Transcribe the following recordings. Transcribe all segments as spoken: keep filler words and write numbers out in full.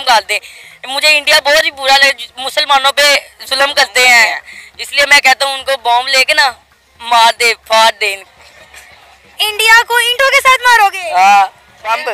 डाल दें। मुझे इंडिया बहुत ही बुरा लगे, मुसलमानों पे जुल्म करते हैं, इसलिए मैं कहता हूँ उनको बॉम्ब लेके ना मार दे, फाड़ दे। इंडिया को ईंटों के साथ मारोगे? हाँ,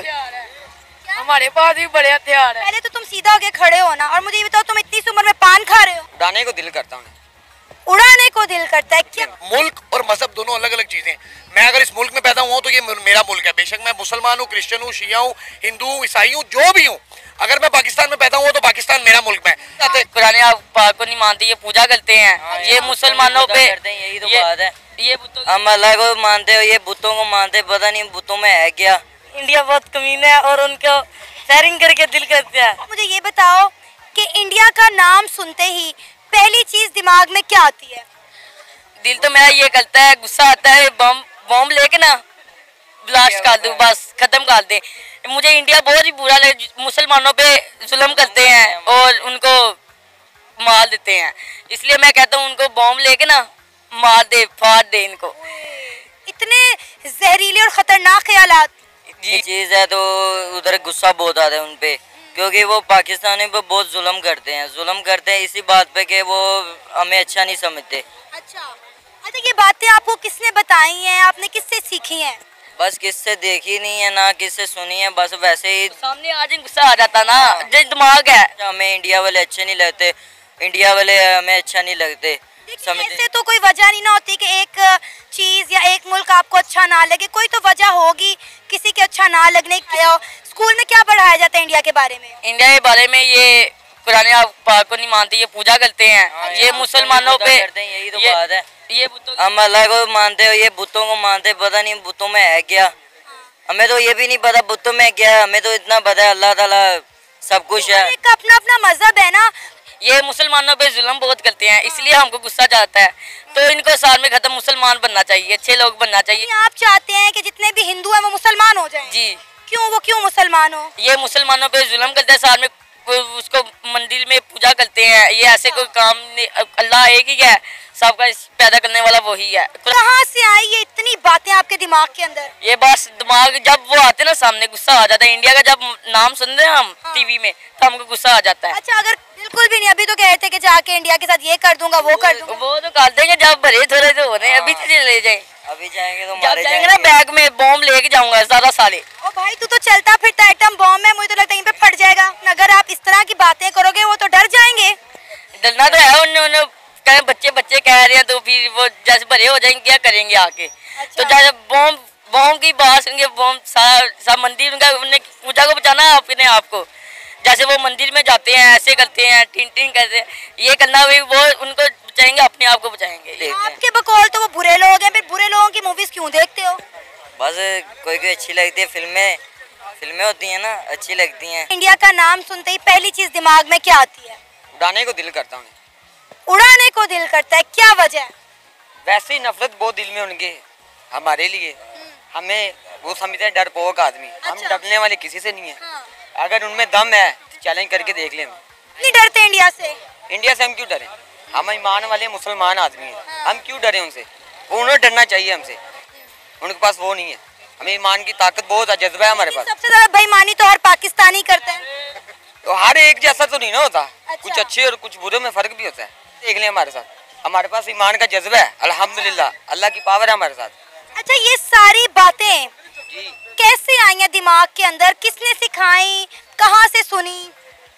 हमारे पास भी बड़े हथियार हैं। पहले तो तुम सीधा होके खड़े हो ना, और मुझे ये बताओ तुम इतनी सी उम्र में पान खा रहे हो? उड़ाने को दिल करता हूँ। उड़ाने को दिल करता है क्या? मुल्क और मजहब दोनों अलग अलग चीजें। मैं अगर इस मुल्क में पैदा हुआ हूँ तो ये मेरा मुल्क है, बेशक मैं मुसलमान हूँ, क्रिश्चियन हूँ, शिया हूँ, हिंदू हूँ, ईसाई हूँ, जो भी हूँ। अगर मैं पाकिस्तान में पैदा हुआ तो पाकिस्तान मेरा मुल्क है। कुरान पाक को नहीं मानते, ये पूजा करते हैं, ये मुसलमानों पे यही तो बात है। ये हम अल्लाह को मानते हो, ये बुतों को मानते, पता नहीं बुतों में है क्या। इंडिया बहुत कमीना है और उनको शेयरिंग करके दिल करते हैं। मुझे ये बताओ कि इंडिया का नाम सुनते ही पहली चीज दिमाग में क्या आती है? दिल तो मेरा ये करता है, गुस्सा आता है, बम बम लेके ना ब्लास्ट कर दूं, बस खत्म कर दे। मुझे इंडिया बहुत ही बुरा लगे, मुसलमानों पे जुल्म करते हैं और उनको मार देते हैं, इसलिए मैं कहता हूँ उनको बम लेके ना मार दे, फाड़ दे इनको। इतने जहरीले और खतरनाक ख्यालात। ये चीज है तो उधर गुस्सा बहुत आता है उन पे, क्योंकि वो पाकिस्तानी पे बहुत जुल्म करते हैं जुल्म करते हैं इसी बात पे कि वो हमें अच्छा नहीं समझते। अच्छा अच्छा, ये बातें आपको किसने बताई हैं, आपने किससे सीखी हैं? बस किससे देखी नहीं है ना किससे सुनी है, बस वैसे ही सामने आज गुस्सा आ जाता ना, जो दिमाग है। हमें इंडिया वाले अच्छे नहीं लगते, इंडिया वाले हमें अच्छा नहीं लगते। ऐसे तो कोई वजह नहीं ना होती कि एक चीज या एक मुल्क आपको अच्छा ना लगे, कोई तो वजह होगी किसी के अच्छा ना लगने की। स्कूल में क्या पढ़ाया जाता है इंडिया के बारे में? इंडिया के बारे में ये कुरान पाक को नहीं मानते, ये पूजा करते हैं, हाँ, ये मुसलमानों पे यही तो बात है। ये हम अल्लाह को मानते हो, ये बुतों को मानते, पता नहीं बुतों में है क्या। हमें तो ये भी नहीं पता बुतों में क्या है, हमें तो इतना पता है अल्लाह ताला सब कुछ है। एक अपना अपना मजहब है ना। ये मुसलमानों पे जुल्म बहुत करते हैं, इसलिए हमको गुस्सा जाता है, तो इनको साल में खत्म मुसलमान बनना चाहिए, अच्छे लोग बनना चाहिए। आप चाहते हैं कि जितने भी हिंदू हैं वो मुसलमान हो जाएं? जी। क्यों, वो क्यों मुसलमान हो? ये मुसलमानों पे जुल्म करते हैं, साल में उसको मंदिर में पूजा करते हैं, ये ऐसे कोई काम नहीं, अल्लाह एक ही है, सबका पैदा करने वाला वही है। कहाँ से आई ये इतनी बातें आपके दिमाग के अंदर? ये बस दिमाग जब वो आते ना सामने गुस्सा आ जाता है। इंडिया का जब नाम सुनते हैं हम हाँ। टीवी में तो हमको गुस्सा आ जाता है। अच्छा, अगर बिल्कुल भी नहीं, अभी तो कहते कि जाके इंडिया के साथ ये कर दूंगा वो कर दूंगा। वो तो कर देंगे जब भरे थोड़े तो हो रहे हैं, अभी तो ले जाए, अभी जाएंगे तो मारे जाएंगे ना, बैग में बॉम्ब लेके जाऊंगा सारा साले। ओ भाई, तू तो चलता फिरता आइटम बॉम्ब है, मुझे तो लगता है यहीं पे फट जाएगा। अगर आप इस तरह की बातें करोगे वो तो डर जाएंगे। डरना तो है, उन्होंने कहे बच्चे बच्चे कह रहे हैं तो फिर वो जैसे भरे हो जाएंगे क्या करेंगे आके। अच्छा। तो जैसे बॉम्ब बॉम्ब की बात सुनेंगे, बॉम्ब सब मंदिर उनका उन्हें पूजा को बचाना है अपने आप को, जैसे वो मंदिर में जाते हैं ऐसे करते हैं, टिन टिन करते हैं, ये करना भी वो उनको बचाएंगे, अपने आप को बचाएंगे। आपके बकौल तो वो बुरे लोग हैं, फिर बुरे लोगों की मूवीज क्यों देखते हो? बस कोई कोई अच्छी लगती है, फिल्में फिल्में होती है ना अच्छी लगती हैं। इंडिया का नाम सुनते ही पहली चीज दिमाग में क्या आती है? उड़ाने को दिल करता हूँ। उड़ाने को दिल करता है, क्या वजह है? वैसे ही नफरत बहुत दिल में उनके हमारे लिए, हमें वो समझते हैं डरपोक आदमी। अच्छा। हम डरने वाले किसी से नहीं है। हाँ। अगर उनमें दम है तो चैलेंज करके देख लें। नहीं डरते इंडिया से? इंडिया से हम क्यों डरे, हम ईमान वाले मुसलमान आदमी हैं। हाँ। हम क्यों डरे उनसे, वो उन्हें डरना चाहिए हमसे, उनके पास वो नहीं है। हमें ईमान की ताकत बहुत है, जज्बा है हमारे पास। सबसे ज्यादा बेईमानी तो हर पाकिस्तानी करता है। तो हर एक जैसा तो नहीं ना होता। अच्छा। कुछ अच्छे और कुछ बुरे में फर्क भी होता है। देख लें हमारे साथ, हमारे पास ईमान का जज्बा है, अल्हम्दुलिल्लाह, अल्लाह की पावर है हमारे साथ। अच्छा, ये सारी बातें कैसे आई हैं दिमाग के अंदर, किसने सिखाई, कहाँ से सुनी?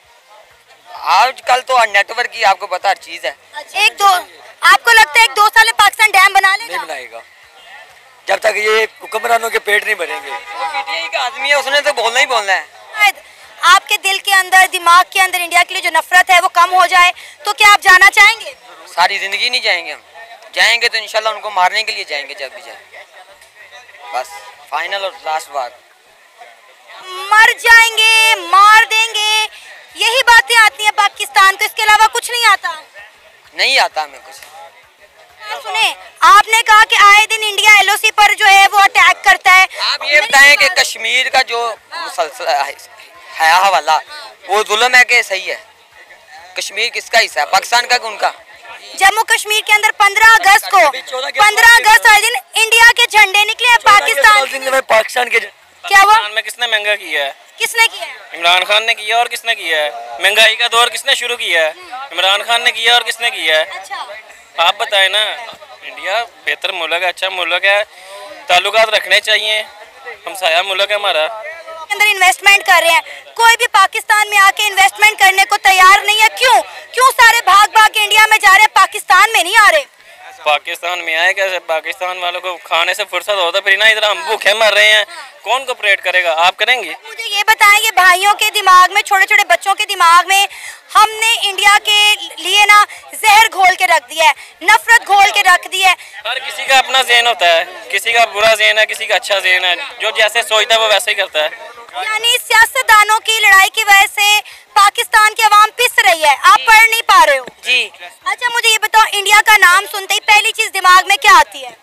आजकल तो नेटवर्क की आपको पता हर चीज है। अच्छा। एक दो आपको लगता है एक दो साल में पाकिस्तान डैम बना लेगा? नहीं बनाएगा जब तक ये हुक्मरानों के पेट नहीं भरेंगे। पीटीआई का आदमी है, उसने तो बोलना ही बोलना है। आपके दिल के अंदर, दिमाग के अंदर इंडिया के लिए जो नफरत है वो कम हो जाए तो क्या आप जाना चाहेंगे? सारी जिंदगी नहीं जाएंगे, हम जाएंगे तो इंशाल्लाह उनको मारने के लिए जाएंगे, जब भी जाएंगे। बस फाइनल और लास्ट बात, मर जाएंगे, मार देंगे, यही बातें आती हैं पाकिस्तान को, इसके अलावा कुछ नहीं आता? नहीं आता हमें कुछ। सुने, आपने कहा कि आए दिन इंडिया एलओसी पर जो है वो अटैक करता है। आप ये बताएं कि कश्मीर का जो मुसलसल है हवाला, वो जुल्म है कि सही है? कश्मीर किसका हिस्सा है, पाकिस्तान का कि उनका? जम्मू कश्मीर के अंदर पंद्रह अगस्त को पंद्रह अगस्त वाले दिन इंडिया के झंडे निकले हैं, पाकिस्तान पाकिस्तान के क्या हुआ? में किसने महंगा किया है? किसने किया है? इमरान खान ने किया और किसने किया है? महंगाई का दौर किसने शुरू किया है? इमरान खान ने किया और किसने किया है? अच्छा, आप बताएं ना। इंडिया बेहतर मुल्क है, अच्छा मुल्क है, ताल्लुकात रखने चाहिए, हमसाया मुल्क है हमारा। के अंदर इन्वेस्टमेंट कर रहे हैं, कोई भी पाकिस्तान में आके इन्वेस्टमेंट करने को तैयार नहीं है। क्यों क्यों सारे भाग भाग के इंडिया में जा रहे हैं, पाकिस्तान में नहीं आ रहे? पाकिस्तान में आए कैसे? पाकिस्तान वालों को खाने से फुर्सत होता फिर ना, इधर हम भूखे मर रहे हैं, कौन कोऑपरेट करेगा? आप करेंगे? मुझे ये बताएं कि भाइयों के दिमाग में, छोटे छोटे बच्चों के दिमाग में हमने इंडिया के लिए ना जहर घोल के रख दिया है, नफरत घोल के रख दी है। हर किसी का अपना ज़हन होता है, किसी का बुरा ज़हन है, किसी का अच्छा ज़हन है, जो जैसे सोचता है वो वैसे ही करता है। यानी सियासतदानों की लड़ाई की वजह से पाकिस्तान की आवाम पिस रही है, आप पढ़ नहीं पा रहे हो जी। अच्छा मुझे ये बताओ, इंडिया का नाम सुनते ही पहली चीज दिमाग में क्या आती है?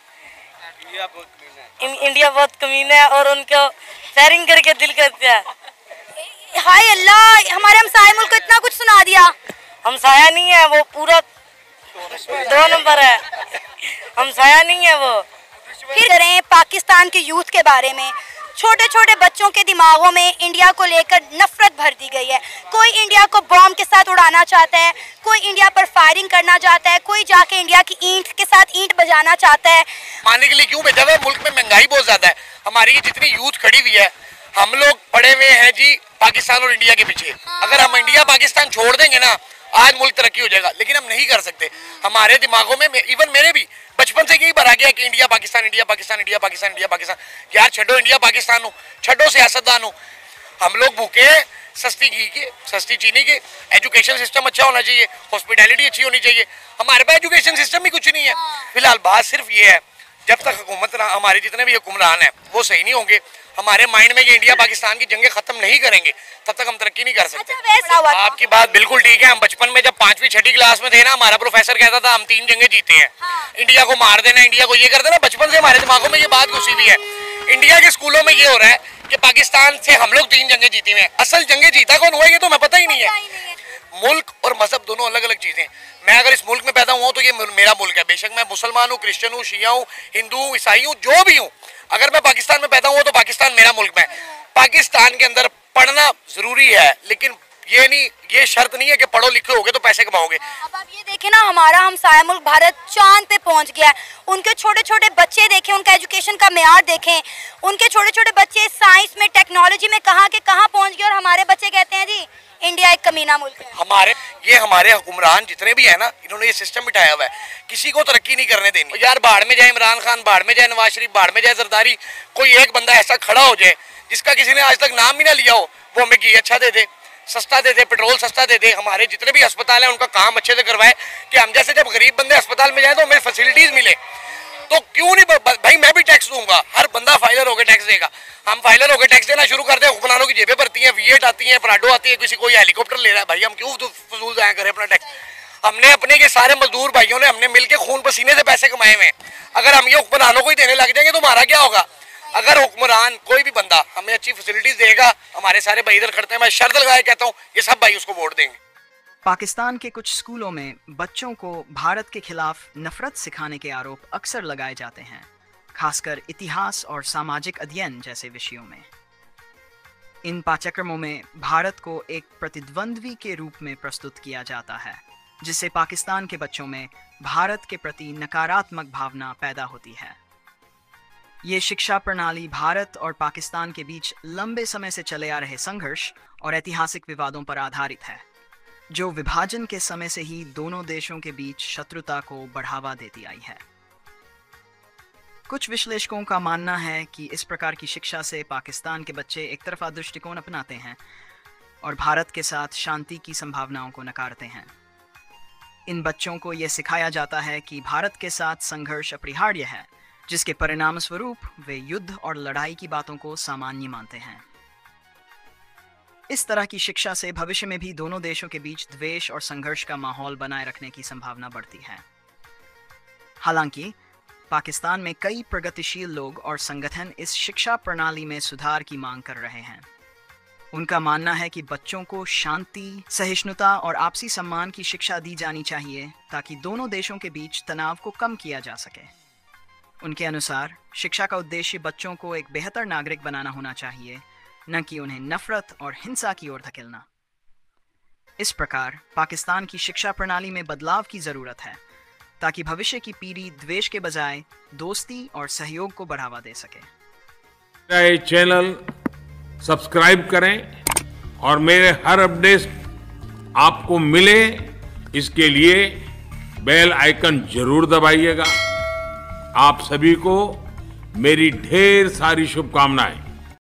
इंडिया बहुत कमीना है और उनको शेयरिंग करके दिल करते हैं। हाय अल्लाह, हमारे हमसाए मुल्क को इतना कुछ सुना दिया। हमसाया नहीं है वो, पूरा दो नंबर है, हमसाया नहीं है वो। फिर करें पाकिस्तान के यूथ के बारे में, छोटे छोटे बच्चों के दिमागों में इंडिया को लेकर नफरत भर दी गई है। कोई इंडिया को बॉम्ब के साथ उड़ाना चाहता है, कोई इंडिया पर फायरिंग करना चाहता है, कोई जाके इंडिया की ईंट के साथ ईंट बजाना चाहता है। मानने के लिए क्यों भेजा हुआ? मुल्क में महंगाई बहुत ज्यादा है, हमारी जितनी यूथ खड़ी हुई है, हम लोग पड़े हुए हैं जी पाकिस्तान और इंडिया के पीछे। अगर हम इंडिया पाकिस्तान छोड़ देंगे ना, आज मुल्क तरक्की हो जाएगा, लेकिन हम नहीं कर सकते। हमारे दिमागों में, इवन मेरे भी बचपन से यही भरा गया कि India Pakistan India Pakistan India Pakistan India Pakistan. यार छड्डो इंडिया पाकिस्तान हो, छड्डो सियासतदान हो, हम लोग भूखे हैं सस्ती घी के, सस्ती चीनी के। एजुकेशन सिस्टम अच्छा होना चाहिए, हॉस्पिटैलिटी अच्छी होनी चाहिए, हमारे पास एजुकेशन सिस्टम ही कुछ नहीं है। फिलहाल बात सिर्फ ये है, जब तक हुकूमत हमारे जितने भी हुक्मरान हैं वो सही नहीं होंगे, हमारे माइंड में ये इंडिया पाकिस्तान की जंगें खत्म नहीं करेंगे, तब तक हम तरक्की नहीं कर सकते। अच्छा, वैसा हुआ था। आपकी बात बिल्कुल ठीक है। हम बचपन में जब पांचवी छठी क्लास में थे ना, हमारा प्रोफेसर कहता था हम तीन जंगें जीते हैं। हाँ। इंडिया को मार देना, इंडिया को ये कर देना, बचपन से हमारे दिमागों में ये बात घुसी हुई है। इंडिया के स्कूलों में ये हो रहा है कि पाकिस्तान से हम लोग तीन जंगें जीती हुए हैं, असल जंगें जीता कौन हुआ ये तो हमें पता ही नहीं है। मुल्क और मजहब दोनों अलग अलग चीजें। मैं अगर इस मुल्क में पैदा हुआ तो ये मेरा मुल्क है, बेशक मैं मुसलमान हूँ, क्रिश्चियन हूँ, शिया हूँ, हिंदू हूँ, ईसाई हूँ, जो भी हूँ। अगर मैं पाकिस्तान में पैदा हुआ तो पाकिस्तान मेरा मुल्क में। पाकिस्तान के अंदर पढ़ना जरूरी है, लेकिन ये नहीं, ये शर्त नहीं है कि पढ़ो लिखे होगे तो पैसे कमाओगे। अब आप ये देखें ना, हमारा हमसाया मुल्क भारत चांद पे पहुंच गया है। उनके छोटे छोटे बच्चे देखें, उनका एजुकेशन का मेयार देखें, उनके छोटे छोटे बच्चे साइंस में, टेक्नोलॉजी में कहाँ के कहाँ पहुंच गए, और हमारे बच्चे कहते हैं जी इंडिया एक कमीना मुल्क है। हमारे ये हमारे हुक्मरान जितने भी है ना, इन्होंने ये सिस्टम बिठाया हुआ है, किसी को तरक्की नहीं करने देनी। यार बाढ़ में जाए इमरान खान, बाढ़ में जाए नवाज शरीफ, बाढ़ में जाए जरदारी, कोई एक बंदा ऐसा खड़ा हो जाए जिसका किसी ने आज तक नाम भी ना लिया हो, वो हमें घी अच्छा दे दे, सस्ता दे दे, पेट्रोल सस्ता दे दे, हमारे जितने भी अस्पताल हैं उनका काम अच्छे से करवाए, कि हम जैसे जब गरीब बंदे अस्पताल में जाए तो हमें फैसिलिटीज मिले। तो क्यों नहीं भाई, मैं भी टैक्स दूंगा, हर बंदा फाइलर होकर टैक्स देगा, हम फाइलर होकर टैक्स देना शुरू कर दे, हुक्मरानों की जेबें भरती हैं, वीएट आती है, पराडो आती है, किसी कोई हेलीकॉप्टर ले रहा है, भाई हम क्यों फजूल जाया करें अपना टैक्स। हमने अपने के सारे मजदूर भाइयों ने हमने मिलके खून पसीने से पैसे कमाए हुए हैं, अगर हम ये हुक्मरानों को ही देने लग जाएंगे तो हमारा क्या होगा। अगर हुक्मरान कोई भी बंदा हमें अच्छी फैसिलिटीज देगा, हमारे सारे भाई इधर खड़ते हैं, मैं शर्त लगाए कहता हूँ ये सब भाई उसको वोट देंगे। पाकिस्तान के कुछ स्कूलों में बच्चों को भारत के खिलाफ नफरत सिखाने के आरोप अक्सर लगाए जाते हैं, खासकर इतिहास और सामाजिक अध्ययन जैसे विषयों में। इन पाठ्यक्रमों में भारत को एक प्रतिद्वंद्वी के रूप में प्रस्तुत किया जाता है, जिससे पाकिस्तान के बच्चों में भारत के प्रति नकारात्मक भावना पैदा होती है। ये शिक्षा प्रणाली भारत और पाकिस्तान के बीच लंबे समय से चले आ रहे संघर्ष और ऐतिहासिक विवादों पर आधारित है, जो विभाजन के समय से ही दोनों देशों के बीच शत्रुता को बढ़ावा देती आई है। कुछ विश्लेषकों का मानना है कि इस प्रकार की शिक्षा से पाकिस्तान के बच्चे एक तरफा दृष्टिकोण अपनाते हैं और भारत के साथ शांति की संभावनाओं को नकारते हैं। इन बच्चों को यह सिखाया जाता है कि भारत के साथ संघर्ष अपरिहार्य है, जिसके परिणाम स्वरूप वे युद्ध और लड़ाई की बातों को सामान्य मानते हैं। इस तरह की शिक्षा से भविष्य में भी दोनों देशों के बीच द्वेष और संघर्ष का माहौल बनाए रखने की संभावना बढ़ती है। हालांकि पाकिस्तान में कई प्रगतिशील लोग और संगठन इस शिक्षा प्रणाली में सुधार की मांग कर रहे हैं। उनका मानना है कि बच्चों को शांति, सहिष्णुता और आपसी सम्मान की शिक्षा दी जानी चाहिए ताकि दोनों देशों के बीच तनाव को कम किया जा सके। उनके अनुसार शिक्षा का उद्देश्य बच्चों को एक बेहतर नागरिक बनाना होना चाहिए, न कि उन्हें नफरत और हिंसा की ओर धकेलना। इस प्रकार पाकिस्तान की शिक्षा प्रणाली में बदलाव की ज़रूरत है ताकि भविष्य की पीढ़ी द्वेष के बजाय दोस्ती और सहयोग को बढ़ावा दे सके। मेरा चैनल सब्सक्राइब करें और मेरे हर अपडेट आपको मिले, इसके लिए बेल आइकन जरूर दबाइएगा। आप सभी को मेरी ढेर सारी शुभकामनाएं।